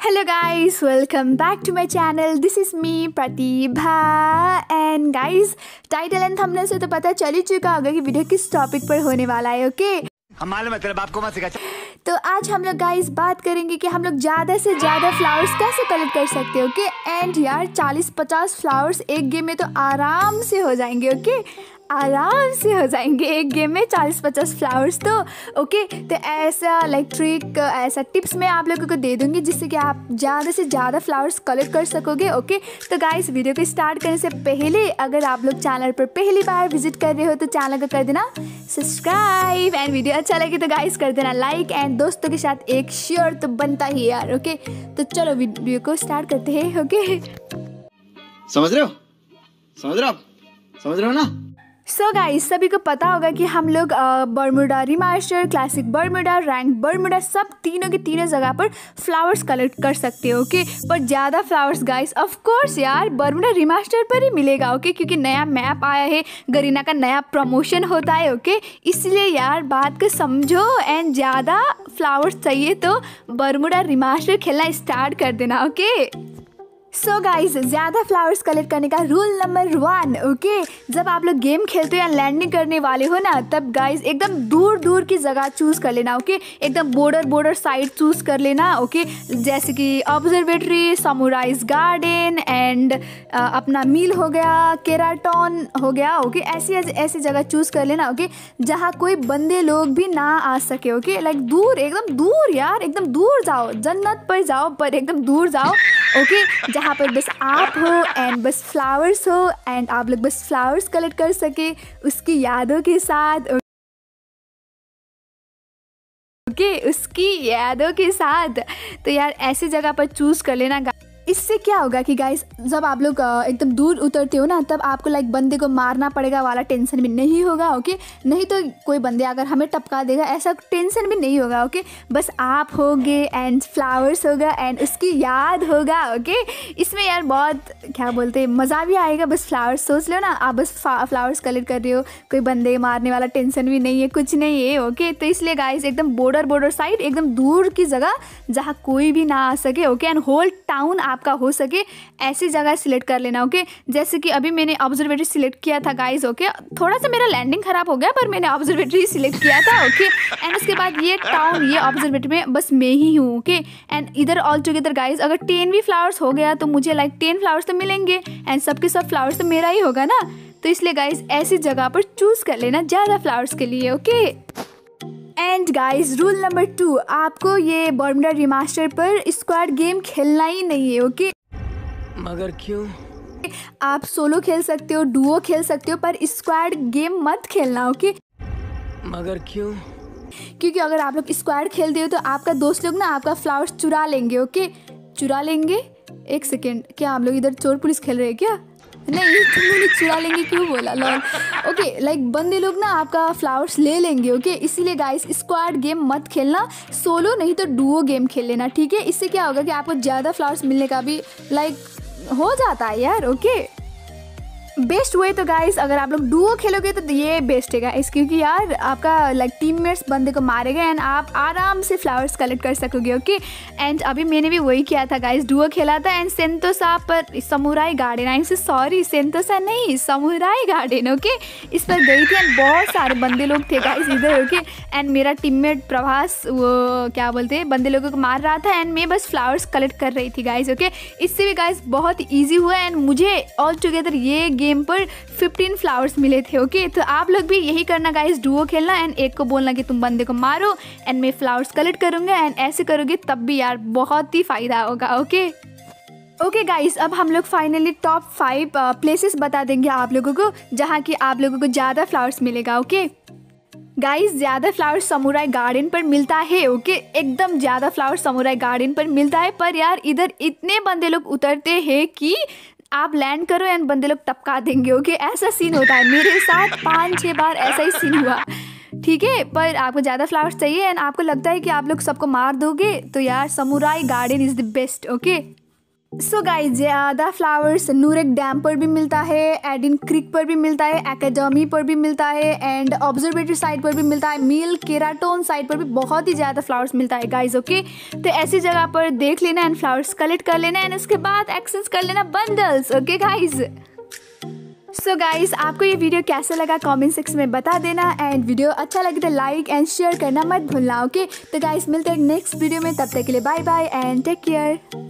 Hello guys, welcome back to my channel. This is me Pratibha and guys title and thumbnail से तो पता चल ही चुका होगा कि वीडियो किस टॉपिक पर होने वाला है। ओके हम मालूम है तेरे बाप को मत सिखा। तो आज हम लोग गाइस बात करेंगे कि हम लोग ज़्यादा से ज़्यादा फ्लावर्स कैसे कलेक्ट कर सकते हैं। ओके एंड यार 40-50 फ्लावर्स एक गेम में तो आराम से हो जाएंगे। ओके आराम से हो जाएंगे एक गेम में 40-50 फ्लावर्स तो ओके। तो ऐसा लाइक ट्रिक ऐसा टिप्स मैं आप लोगों को दे दूंगी जिससे कि आप ज़्यादा से ज़्यादा फ्लावर्स कलेक्ट कर सकोगे। ओके तो गाइस वीडियो को स्टार्ट करने से पहले अगर आप लोग चैनल पर पहली बार विजिट कर रहे हो तो चैनल को कर देना सब्सक्राइब एंड वीडियो अच्छा लगे तो गाइस कर देना लाइक एंड दोस्तों के साथ एक शेयर तो बनता ही यार। ओके तो चलो वीडियो को स्टार्ट करते हैं। ओके समझ रहे हो ना। सो गाइस सभी को पता होगा कि हम लोग Bermuda remaster, classic Bermuda, rank Bermuda सब तीनों के तीनों जगह पर फ्लावर्स कलेक्ट कर सकते हो। ओके पर ज़्यादा फ्लावर्स गाइस ऑफ कोर्स यार बर्मुडा रिमास्टर पर ही मिलेगा। ओके क्योंकि नया मैप आया है, गरीना का नया प्रमोशन होता है। ओके इसलिए यार बात को समझो एंड ज़्यादा फ्लावर्स चाहिए तो बर्मुडा रिमास्टर खेलना स्टार्ट कर देना। ओके सो गाइज ज़्यादा फ्लावर्स कलेक्ट करने का रूल नंबर 1। ओके जब आप लोग गेम खेलते हो या लैंडिंग करने वाले हो ना तब गाइज एकदम दूर दूर की जगह चूज़ कर लेना। ओके एकदम बॉर्डर साइड चूज़ कर लेना। ओके जैसे कि ऑब्जर्वेटरी, समुराइज गार्डन एंड अपना मील हो गया, केराटॉन हो गया। ओके ऐसी जगह चूज़ कर लेना। ओके जहाँ कोई बंदे लोग भी ना आ सके। ओके लाइक दूर एकदम दूर यार एकदम दूर जाओ, जन्नत पर जाओ पर एकदम दूर जाओ। ओके जहाँ पर बस आप हो एंड बस फ्लावर्स हो एंड आप लोग बस फ्लावर्स कलेक्ट कर सके उसकी यादों के साथ। ओके उसकी यादों के साथ तो यार ऐसी जगह पर चूज़ कर लेना। इससे क्या होगा कि गाइस जब आप लोग एकदम दूर उतरते हो ना तब आपको लाइक बंदे को मारना पड़ेगा वाला टेंशन भी नहीं होगा। ओके नहीं तो कोई बंदे अगर हमें टपका देगा ऐसा टेंशन भी नहीं होगा। ओके बस आप होगे एंड फ्लावर्स होगा एंड उसकी याद होगा। ओके इसमें यार बहुत क्या बोलते हैं मज़ा भी आएगा। बस फ्लावर्स सोच लो ना आप बस फ्लावर्स कलेक्ट कर रहे हो, कोई बंदे मारने वाला टेंशन भी नहीं है, कुछ नहीं है। ओके तो इसलिए गाइस एकदम बॉर्डर साइड एकदम दूर की जगह जहाँ कोई भी ना आ सके। ओके एंड होल टाउन आपका हो सके ऐसी जगह सिलेक्ट कर लेना। ओके जैसे कि अभी मैंने ऑब्जर्वेटरी सिलेक्ट किया था गाइस। ओके थोड़ा सा मेरा लैंडिंग खराब हो गया पर मैंने ऑब्जर्वेटरी सिलेक्ट किया था। ओके एंड उसके बाद ये टाउन ये ऑब्जर्वेटरी में बस मैं ही हूँ। ओके एंड इधर ऑल टुगेदर गाइस अगर 10 भी फ्लावर्स हो गया तो मुझे लाइक 10 फ्लावर्स तो मिलेंगे एंड सबके सब फ्लावर्स तो मेरा ही होगा ना। तो इसलिए गाइस ऐसी जगह पर चूज कर लेना ज़्यादा फ्लावर्स के लिए। Okay and guys rule number 2 आपको ये बर्मुडा रिमास्टर पर स्क्वाड गेम खेलना ही नहीं है। ओके मगर क्यों? आप सोलो खेल सकते हो, डुओ खेल सकते हो पर स्क्वाड गेम मत खेलना। ओके मगर क्यों? क्योंकि अगर आप लोग स्क्वाड खेलते हो तो आपका दोस्त लोग ना आपका फ्लावर्स चुरा लेंगे। ओके चुरा लेंगे। एक सेकेंड क्या हम लोग इधर चोर पुलिस खेल रहे हैं क्या? नहीं तुमने चुरा लेंगे क्यों बोला लॉल। ओके लाइक बंदे लोग ना आपका फ्लावर्स ले लेंगे। ओके इसीलिए गाइस स्क्वाड गेम मत खेलना, सोलो नहीं तो डुओ गेम खेल लेना। ठीक है इससे क्या होगा कि आपको ज़्यादा फ्लावर्स मिलने का भी लाइक हो जाता है यार। ओके बेस्ट वे तो गाइस अगर आप लोग डुओ खेलोगे तो ये बेस्ट है गाइस क्योंकि यार आपका लाइक टीममेट्स बंदे को मारेगा एंड आप आराम से फ्लावर्स कलेक्ट कर सकोगे। ओके एंड अभी मैंने भी वही किया था गाइस, डुओ खेला था एंड सेंतोसा पर समुराई गार्डन आई से सॉरी सेंतोसा नहीं समुराई गार्डन। ओके इस पर गई थी एंड बहुत सारे बंदे लोग थे गाइस इधर। ओके एंड मेरा टीममेट प्रभास वो क्या बोलते हैं बंदे लोगों को मार रहा था एंड मैं बस फ्लावर्स कलेक्ट कर रही थी गाइस। ओके इससे भी गाइस बहुत ईजी हुआ एंड मुझे ऑल टुगेदर ये गेम पर 15 फ्लावर्स मिले थे। ओके तो आप लोग भी यही करना गाइस, डुओ खेलना एंड एक को बोलना कि तुम बंदे को मारो एंड मैं फ्लावर्स कलेक्ट करूँगा एंड ऐसे करोगे तब भी यार बहुत ही फ़ायदा होगा। ओके गाइस अब हम लोग फाइनली टॉप 5 प्लेसेस बता देंगे आप लोगों को जहाँ की आप लोगों को ज़्यादा फ्लावर्स मिलेगा। ओके गाइस ज़्यादा फ्लावर समुराई गार्डन पर मिलता है। ओके एकदम ज़्यादा फ्लावर समुराई गार्डन पर मिलता है पर यार इधर इतने बंदे लोग उतरते हैं कि आप लैंड करो एंड बंदे लोग टपका देंगे। ओके ऐसा सीन होता है मेरे साथ 5-6 बार ऐसा ही सीन हुआ। ठीक है पर आपको ज़्यादा फ्लावर्स चाहिए एंड आपको लगता है कि आप लोग सबको मार दोगे तो यार samurai garden is the best. Okay so guys ज़्यादा फ्लावर्स नूरेक डैम पर भी मिलता है, एडिन क्रिक पर भी मिलता है, एकेडमी पर भी मिलता है एंड ऑब्जर्वेटरी साइट पर भी मिलता है, मील केराटोन साइट पर भी बहुत ही ज़्यादा फ्लावर्स मिलता है गाइस। ओके, तो ऐसी जगह पर देख लेना एंड फ्लावर्स कलेक्ट कर लेना एंड उसके बाद एक्सचेंज कर लेना bundles. Okay guys, so guys आपको ये वीडियो कैसा लगा कमेंट सेक्शन में बता देना एंड वीडियो अच्छा लगे तो लाइक एंड शेयर करना मत भूलना। ओके, तो गाइस मिलते हैं नेक्स्ट वीडियो में, तब तक के लिए bye bye and take care.